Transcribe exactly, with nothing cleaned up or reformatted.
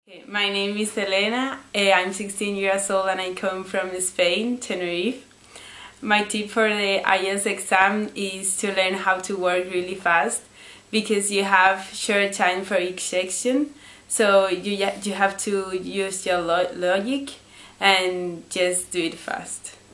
Okay, my name is Elena. Uh, I'm sixteen years old and I come from Spain, Tenerife. My tip for the I E L T S exam is to learn how to work really fast because you have short time for each section, so you, you have to use your lo logic and just do it fast.